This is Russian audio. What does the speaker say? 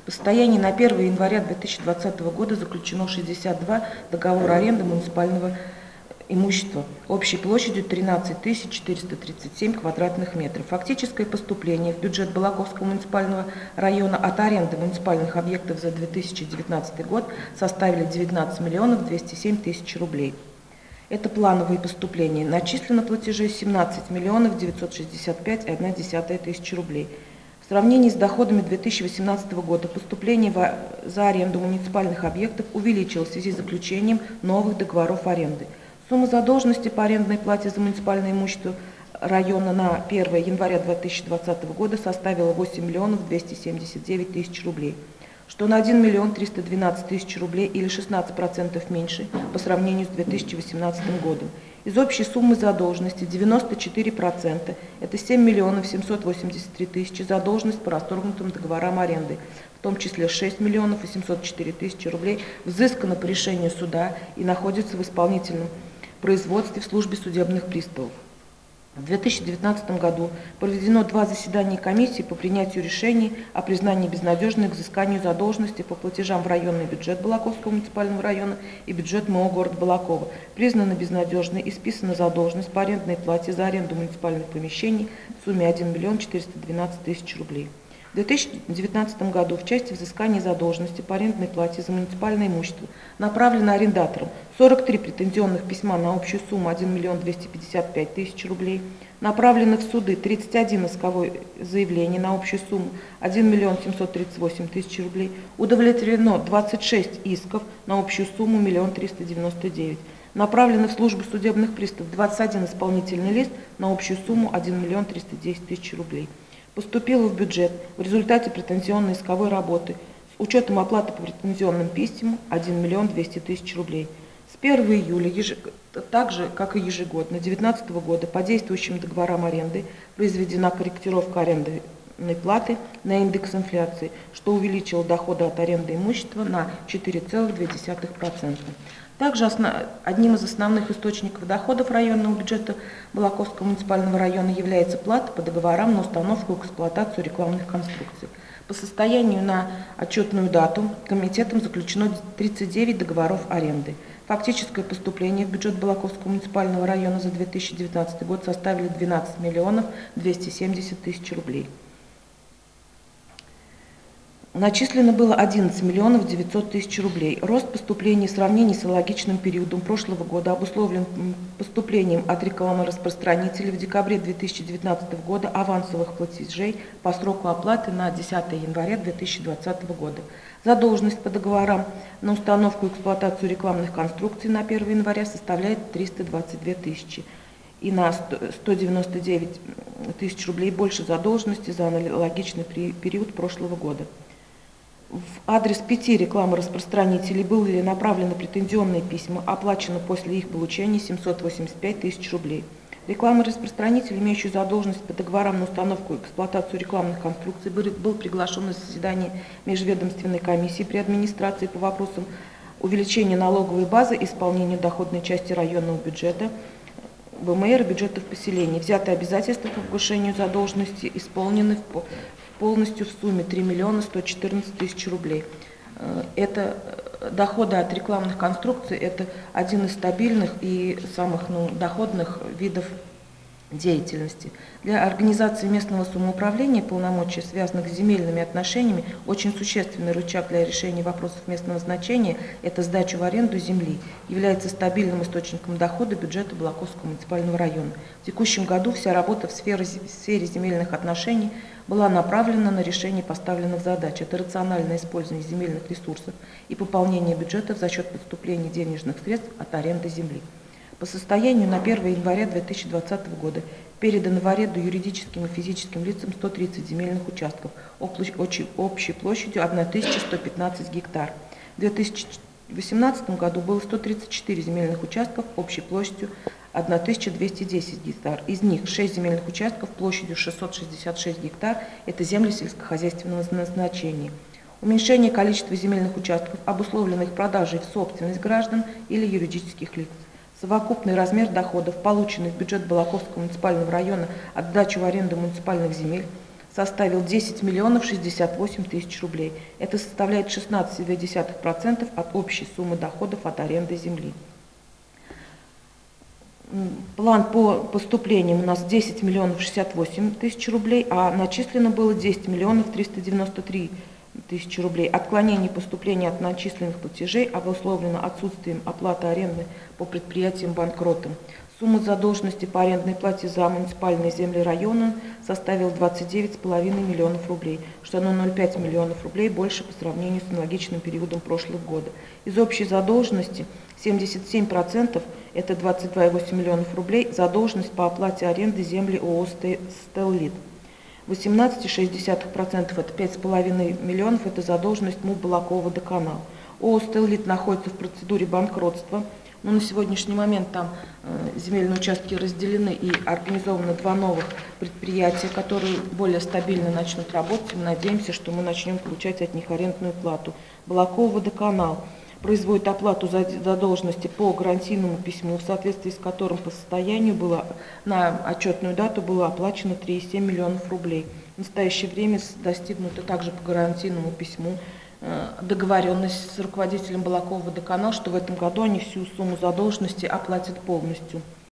По состоянию на 1 января 2020 года заключено 62 договора аренды муниципального имущества общей площадью 13 437 квадратных метров. Фактическое поступление в бюджет Балаковского муниципального района от аренды муниципальных объектов за 2019 год составили 19 миллионов 207 тысяч рублей. Это плановые поступления. Начислено платежей 17 миллионов 965,1 тысячи рублей. В сравнении с доходами 2018 года поступление за аренду муниципальных объектов увеличилось в связи с заключением новых договоров аренды. Сумма задолженности по арендной плате за муниципальное имущество района на 1 января 2020 года составила 8 миллионов 279 тысяч рублей, что на 1 миллион 312 тысяч рублей или 16% меньше по сравнению с 2018 годом. Из общей суммы задолженности 94% – это 7 миллионов 783 тысячи задолженность по расторгнутым договорам аренды, в том числе 6 миллионов 804 тысячи рублей взыскано по решению суда и находится в исполнительном производстве в службе судебных приставов. В 2019 году проведено 2 заседания комиссии по принятию решений о признании безнадежной к взысканию задолженности по платежам в районный бюджет Балаковского муниципального района и бюджет МО города Балакова. Признана безнадежной и списана задолженность по арендной плате за аренду муниципальных помещений в сумме 1 миллион 412 тысяч рублей. В 2019 году в части взыскания задолженности по арендной плате за муниципальное имущество направлено арендаторам 43 претензионных письма на общую сумму 1 миллион 255 тысяч рублей, направлено в суды 31 исковое заявление на общую сумму 1 миллион 738 тысяч рублей, удовлетворено 26 исков на общую сумму 1 миллион 399, направлено в службу судебных приставов 21 исполнительный лист на общую сумму 1 миллион 310 тысяч рублей. Поступило в бюджет в результате претензионной исковой работы с учетом оплаты по претензионным письмам 1 миллион 200 тысяч рублей. С 1 июля, так же, как и ежегодно, 2019 года по действующим договорам аренды произведена корректировка арендной платы на индекс инфляции, что увеличило доходы от аренды имущества на 4,2%. Также одним из основных источников доходов районного бюджета Балаковского муниципального района является плата по договорам на установку и эксплуатацию рекламных конструкций. По состоянию на отчетную дату комитетом заключено 39 договоров аренды. Фактическое поступление в бюджет Балаковского муниципального района за 2019 год составили 12 миллионов 270 тысяч рублей. Начислено было 11 миллионов 900 тысяч рублей. Рост поступлений в сравнении с аналогичным периодом прошлого года обусловлен поступлением от рекламораспространителей в декабре 2019 года авансовых платежей по сроку оплаты на 10 января 2020 года. Задолженность по договорам на установку и эксплуатацию рекламных конструкций на 1 января составляет 322 тысячи и на 199 тысяч рублей больше задолженности за аналогичный период прошлого года. В адрес 5 рекламораспространителей были направлены претензионные письма, оплачено после их получения 785 тысяч рублей. Рекламораспространитель, имеющий задолженность по договорам на установку и эксплуатацию рекламных конструкций, был приглашен на заседание межведомственной комиссии при администрации по вопросам увеличения налоговой базы и исполнения доходной части районного бюджета, ВМР и бюджетов поселений. Взятые обязательства по погашению задолженности исполнены полностью в сумме 3 миллиона 114 тысяч рублей. Это доходы от рекламных конструкций, это один из стабильных и самых доходных видов деятельности. Для организации местного самоуправления полномочия, связанных с земельными отношениями, очень существенный рычаг для решения вопросов местного значения – это сдача в аренду земли, является стабильным источником дохода бюджета Балаковского муниципального района. В текущем году вся работа в сфере земельных отношений была направлена на решение поставленных задач. Это рациональное использование земельных ресурсов и пополнение бюджетов за счет поступления денежных средств от аренды земли. По состоянию на 1 января 2020 года передано в аренду юридическим и физическим лицам 130 земельных участков общей площадью 1115 гектар. В 2018 году было 134 земельных участков общей площадью 1210 гектар. Из них 6 земельных участков площадью 666 гектар – это земли сельскохозяйственного назначения. Уменьшение количества земельных участков обусловлено их продажей в собственность граждан или юридических лиц. Совокупный размер доходов, полученных в бюджет Балаковского муниципального района от сдачи в аренду муниципальных земель, составил 10 миллионов 68 тысяч рублей. Это составляет 16,2% от общей суммы доходов от аренды земли. План по поступлениям у нас 10 миллионов 68 тысяч рублей, а начислено было 10 миллионов 393 тысячи рублей. Отклонение поступления от начисленных платежей обусловлено отсутствием оплаты аренды по предприятиям-банкротам. Сумма задолженности по арендной плате за муниципальные земли района составила 29,5 миллионов рублей, что на 0,5 миллионов рублей больше по сравнению с аналогичным периодом прошлого года. Из общей задолженности 77%, это 22,8 миллионов рублей, задолженность по оплате аренды земли ООО «Стеллит». 18,6%, это 5,5 миллионов, это задолженность МУП «Балаково-Водоканал». ООО «Стеллит» находится в процедуре банкротства. Но на сегодняшний момент там земельные участки разделены и организованы два новых предприятия, которые более стабильно начнут работать. Мы надеемся, что мы начнем получать от них арендную плату. Балаково-Водоканал производит оплату задолженности по гарантийному письму, в соответствии с которым по состоянию было на отчетную дату было оплачено 3,7 миллионов рублей. В настоящее время достигнуто также по гарантийному письму договоренность с руководителем Балаково-Водоканал, что в этом году они всю сумму задолженности оплатят полностью.